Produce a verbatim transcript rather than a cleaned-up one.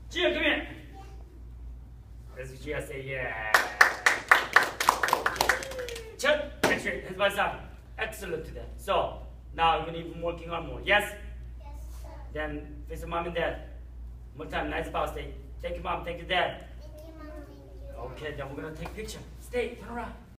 Gia, come here. Let's Gia say yeah. Chut, actually, his voice up. Excellent today. So, now you're going to be working on more. Yes? Yes, sir. Then, face your mom and dad. One time, nice bow, stay. Thank you, mom. Thank you, dad. Thank you, Mom. Thank you. Okay, then we're going to take picture. Stay, turn around.